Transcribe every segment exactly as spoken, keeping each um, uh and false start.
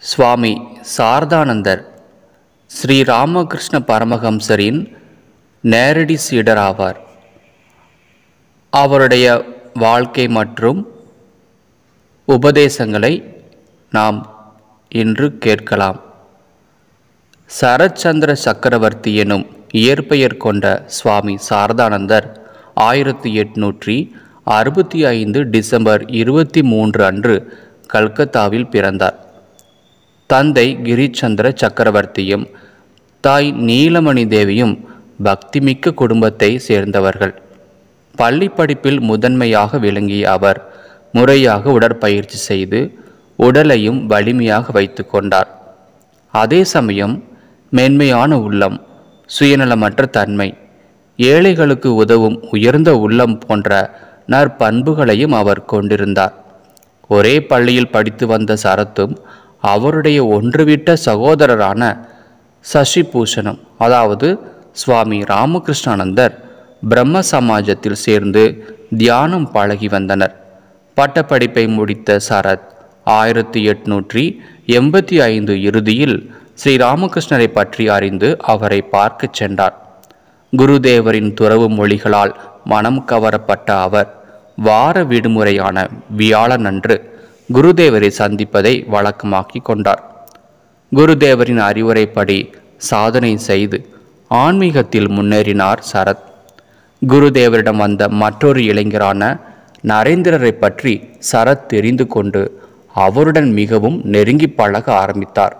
சுவாமி சாரதானந்தர் ஸ்ரீ ராமகிருஷ்ண பரமஹம்சரின் நேரடி சீடராவார். அவருடைய வாழ்க்கை மற்றும் உபதேசங்களை நாம் இன்று கேட்கலாம். சரச்சந்திர சக்கரவர்த்தி எனும் இயற்பெயர் கொண்ட சுவாமி சாரதானந்தர் ஆயிரத்தி எட்நூற்றி அறுபத்தி ஐந்து டிசம்பர் இருபத்தி மூன்று அன்று கல்கத்தாவில் பிறந்தார். தந்தை கிரிச்சந்திர சக்கரவர்த்தியும் தாய் நீலமணி தேவியும் பக்திமிக்க குடும்பத்தை சேர்ந்தவர்கள். பள்ளி படிப்பில் முதன்மையாக விளங்கிய அவர் முறையாக உடற்பயிற்சி செய்து உடலையும் வலிமையாக வைத்து கொண்டார். அதே சமயம் மென்மையான உள்ளம், சுயநலமற்ற தன்மை, ஏழைகளுக்கு உதவும் உயர்ந்த உள்ளம் போன்ற நற்பண்புகளையும் அவர் கொண்டிருந்தார். ஒரே பள்ளியில் படித்து வந்த சரத்தும் அவருடைய ஒன்றுவிட்ட சகோதரரான சசிபூஷணம் அதாவது சுவாமி ராமகிருஷ்ணானந்தர் பிரம்ம சமாஜத்தில் சேர்ந்து தியானம் பழகி வந்தனர். பட்டப்படிப்பை முடித்த சரத் ஆயிரத்தி எட்நூற்றி எண்பத்தி ஐந்து இறுதியில் ஸ்ரீ ராமகிருஷ்ணரை பற்றி அறிந்து அவரை பார்க்க சென்றார். குருதேவரின் துறவு மொழிகளால் மனம் கவரப்பட்ட அவர் வார விடுமுறையான வியாழனன்று குருதேவரை சந்திப்பதை வழக்கமாக்கி கொண்டார். குருதேவரின் அறிவுரைப்படி சாதனை செய்து ஆன்மீகத்தில் முன்னேறினார் சரத். குருதேவரிடம் வந்த மற்றொரு இளைஞரான நரேந்திரரை பற்றி சரத் தெரிந்து கொண்டு அவருடன் மிகவும் நெருங்கி பழக ஆரம்பித்தார்.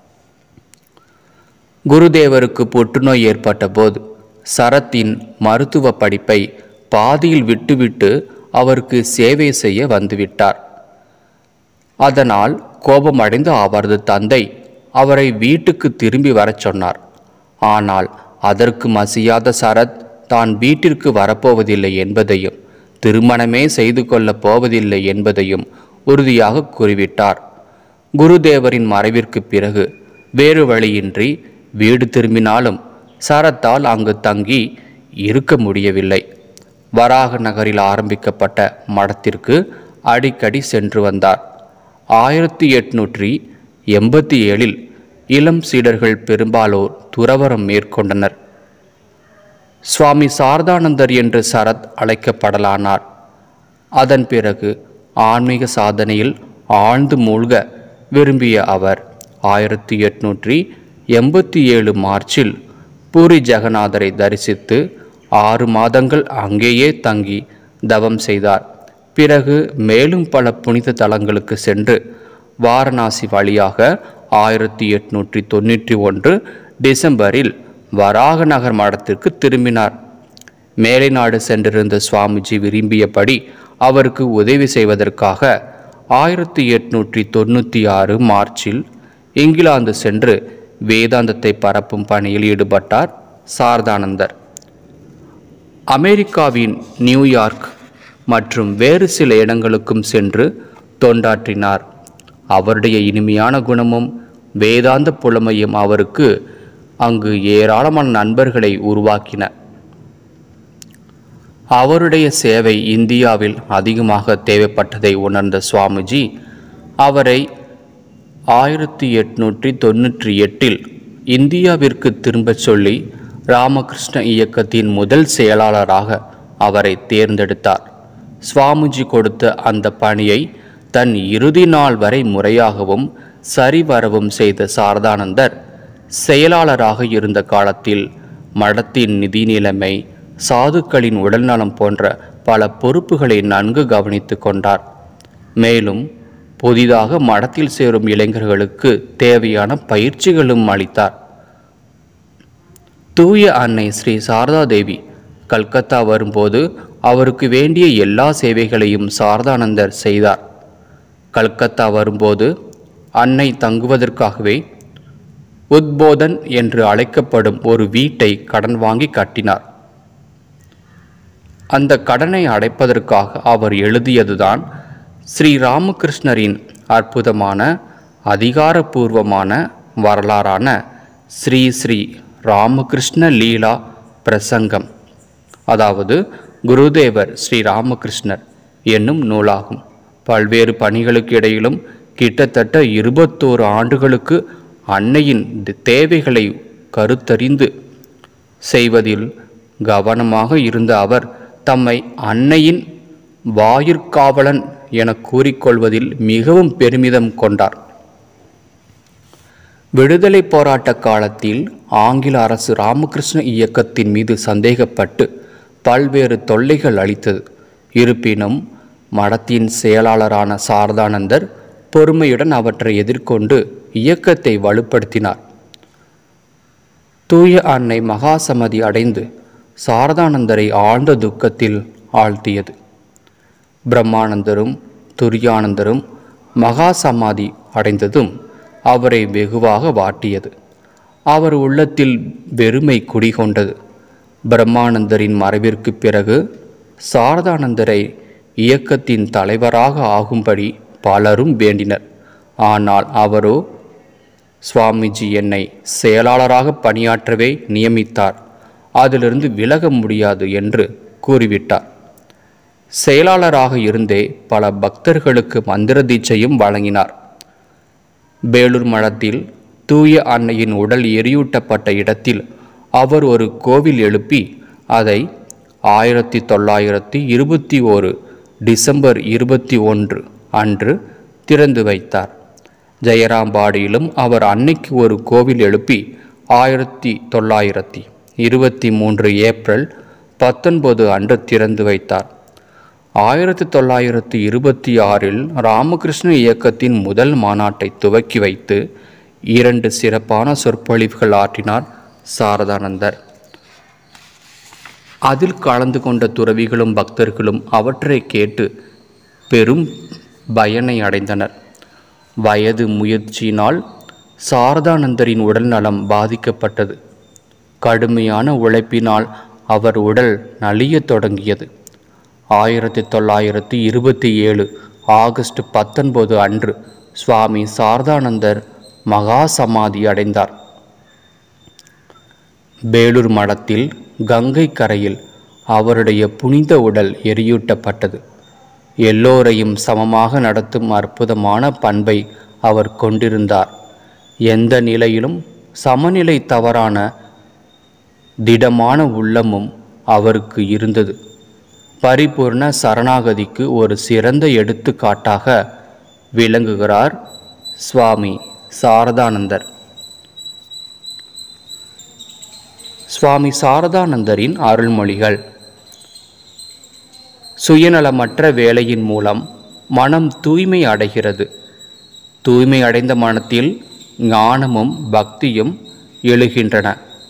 குருதேவருக்கு புற்றுநோய் ஏற்பட்ட போது சரத்தின் மருத்துவ படிப்பை பாதியில் விட்டுவிட்டு அவருக்கு சேவை செய்ய வந்துவிட்டார். அதனால் கோபமடைந்த அவரது தந்தை அவரை வீட்டுக்கு திரும்பி வரச் சொன்னார். ஆனால் அதற்கு மசியாத சரத் தான் வீட்டிற்கு வரப்போவதில்லை என்பதையும் திருமணமே செய்து கொள்ளப் போவதில்லை என்பதையும் உறுதியாக கூறிவிட்டார். குருதேவரின் மறைவிற்கு பிறகு வேறு வழியின்றி வீடு திரும்பினாலும் சரத்தால் அங்கு தங்கி இருக்க முடியவில்லை. வராக நகரில் ஆரம்பிக்கப்பட்ட மடத்திற்கு அடிக்கடி சென்று வந்தார். ஆயிரத்தி எட்நூற்றி எண்பத்தி ஏழில் இளம் சீடர்கள் பெரும்பாலோர் துறவரம் மேற்கொண்டனர். சுவாமி சாரதானந்தர் என்று சரத் அழைக்கப்படலானார். அதன் பிறகு ஆன்மீக சாதனையில் ஆழ்ந்து மூழ்க விரும்பிய அவர் ஆயிரத்தி எட்நூற்றி எண்பத்தி ஏழு மார்ச்சில் பூரி ஜெகநாதரை தரிசித்து ஆறு மாதங்கள் அங்கேயே தங்கி தவம் செய்தார். பிறகு மேலும் பல புனித தலங்களுக்கு சென்று வாரணாசி வழியாக ஆயிரத்தி எட்நூற்றி தொண்ணூற்றி ஒன்று டிசம்பரில் வராக நகர் மடத்திற்கு திரும்பினார். மேலை நாடு சென்றிருந்த சுவாமிஜி விரும்பியபடி அவருக்கு உதவி செய்வதற்காக ஆயிரத்தி எட்நூற்றி தொண்ணூற்றி ஆறு மார்ச்சில் இங்கிலாந்து சென்று வேதாந்தத்தை பரப்பும் பணியில் ஈடுபட்டார் சாரதானந்தர். அமெரிக்காவின் நியூயார்க் மற்றும் வேறு சில இடங்களுக்கும் சென்று தொண்டாற்றினார். அவருடைய இனிமையான குணமும் வேதாந்த புலமையும் அவருக்கு அங்கு ஏராளமான நண்பர்களை உருவாக்கின. அவருடைய சேவை இந்தியாவில் அதிகமாக தேவைப்பட்டதை உணர்ந்த சுவாமிஜி அவரை ஆயிரத்தி எட்நூற்றி தொண்ணூற்றி எட்டில் இந்தியாவிற்கு திரும்பச் சொல்லி ராமகிருஷ்ண இயக்கத்தின் முதல் செயலாளராக அவரை தேர்ந்தெடுத்தார். சுவாமிஜி கொடுத்த அந்த பணியை தன் இறுதி நாள் வரை முறையாகவும் சரிவரவும் செய்த சாரதானந்தர் செயலாளராக இருந்த காலத்தில் மடத்தின் நிதி நிலைமை, சாதுக்களின் உடல்நலம் போன்ற பல பொறுப்புகளை நன்கு கவனித்து கொண்டார். மேலும் புதிதாக மடத்தில் சேரும் இளைஞர்களுக்கு தேவையான பயிற்சிகளும் அளித்தார். தூய அன்னை ஸ்ரீ சாரதா தேவி கல்கத்தா வரும்போது அவருக்கு வேண்டிய எல்லா சேவைகளையும் சாரதானந்தர் செய்தார். கல்கத்தா வரும்போது அன்னை தங்குவதற்காகவே உத்போதன் என்று அழைக்கப்படும் ஒரு வீட்டை கடன் வாங்கி கட்டினார். அந்த கடனை அடைப்பதற்காக அவர் எழுதியதுதான் ஸ்ரீ ராமகிருஷ்ணரின் அற்புதமான அதிகாரபூர்வமான வரலாறான ஸ்ரீ ஸ்ரீ ராமகிருஷ்ண லீலா பிரசங்கம், அதாவது குருதேவர் ஸ்ரீ ராமகிருஷ்ணர் என்னும் நூலாகும். பல்வேறு பணிகளுக்கு இடையிலும் கிட்டத்தட்ட இருபத்தோரு ஆண்டுகளுக்கு அன்னையின் தேவைகளை கருத்தறிந்து செய்வதில் கவனமாக இருந்த அவர் தம்மை அன்னையின் வாயிற்காவலன் என கூறிக்கொள்வதில் மிகவும் பெருமிதம் கொண்டார். விடுதலை போராட்ட காலத்தில் ஆங்கில அரசு ராமகிருஷ்ண இயக்கத்தின் மீது சந்தேகப்பட்டு பல்வேறு தொல்லைகள் அளித்தது. இருப்பினும் மடத்தின் செயலாளரான சாரதானந்தர் பொறுமையுடன் அவற்றை எதிர்கொண்டு இயக்கத்தை வலுப்படுத்தினார். தூய அன்னை மகாசமாதி அடைந்து சாரதானந்தரை ஆழ்ந்த துக்கத்தில் ஆழ்த்தியது. பிரம்மானந்தரும் துரியானந்தரும் மகாசமாதி அடைந்ததும் அவரை வெகுவாக வாட்டியது. அவர் உள்ளத்தில் வெறுமை குடிகொண்டது. பிரம்மானந்தரின் மறைவிற்கு பிறகு சாரதானந்தரை இயக்கத்தின் தலைவராக ஆகும்படி பலரும் வேண்டினர். ஆனால் அவரோ, சுவாமிஜி என்னை செயலாளராக பணியாற்றவே நியமித்தார், அதிலிருந்து விலக முடியாது என்று கூறிவிட்டார். செயலாளராக இருந்தே பல பக்தர்களுக்கு மந்திர தீட்சையும் வழங்கினார். பேலூர் மடத்தில் தூய அன்னையின் உடல் எரியூட்டப்பட்ட இடத்தில் அவர் ஒரு கோவில் எழுப்பி அதை ஆயிரத்தி தொள்ளாயிரத்தி இருபத்தி ஓரு டிசம்பர் இருபத்தி ஒன்று அன்று திறந்து வைத்தார். ஜெயராம்பாடியிலும் அவர் அன்னைக்கு ஒரு கோவில் எழுப்பி ஆயிரத்தி தொள்ளாயிரத்தி இருபத்தி மூன்று ஏப்ரல் பத்தொன்பது அன்று திறந்து வைத்தார். ஆயிரத்தி தொள்ளாயிரத்தி இருபத்தி ஆறில் ராமகிருஷ்ண இயக்கத்தின் முதல் மாநாட்டை துவக்கி வைத்து இரண்டு சிறப்பான சொற்பொழிவுகள் ஆற்றினார் சாரதானந்தர். அதில் கலந்து கொண்ட துறவிகளும் பக்தர்களும் அவற்றை கேட்டு பெரும் பயனை அடைந்தனர். வயது முயற்சியினால் சாரதானந்தரின் உடல் நலம் பாதிக்கப்பட்டது. கடுமையான உழைப்பினால் அவர் உடல் நலியத் தொடங்கியது. ஆயிரத்தி தொள்ளாயிரத்தி இருபத்தி ஏழு ஆகஸ்ட் பத்தொன்பது அன்று சுவாமி சாரதானந்தர் மகா சமாதி அடைந்தார். பேலூர் மடத்தில் கங்கை கரையில் அவருடைய புனித உடல் எரியூட்டப்பட்டது. எல்லோரையும் சமமாக நடத்தும் அற்புதமான பண்பை அவர் கொண்டிருந்தார். எந்த நிலையிலும் சமநிலை தவறான திடமான உள்ளமும் அவருக்கு இருந்தது. பரிபூர்ண சரணாகதிக்கு ஒரு சிறந்த எடுத்துக்காட்டாக விளங்குகிறார் சுவாமி சாரதானந்தர். சுவாமி சாரதானந்தரின் அருள்மொழிகள். சுயநலமற்ற வேலையின் மூலம் மனம் தூய்மை அடைகிறது. தூய்மை அடைந்த மனத்தில் ஞானமும் பக்தியும் எழுகின்றன.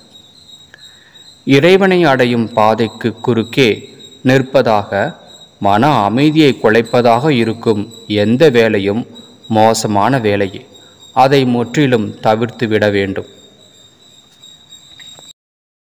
இறைவனை அடையும் பாதைக்கு குறுக்கே நிற்பதாக மன அமைதியை குலைப்பதாக இருக்கும் எந்த வேலையும் மோசமான வேலையே. அதை முற்றிலும் தவிர்த்து விட வேண்டும்.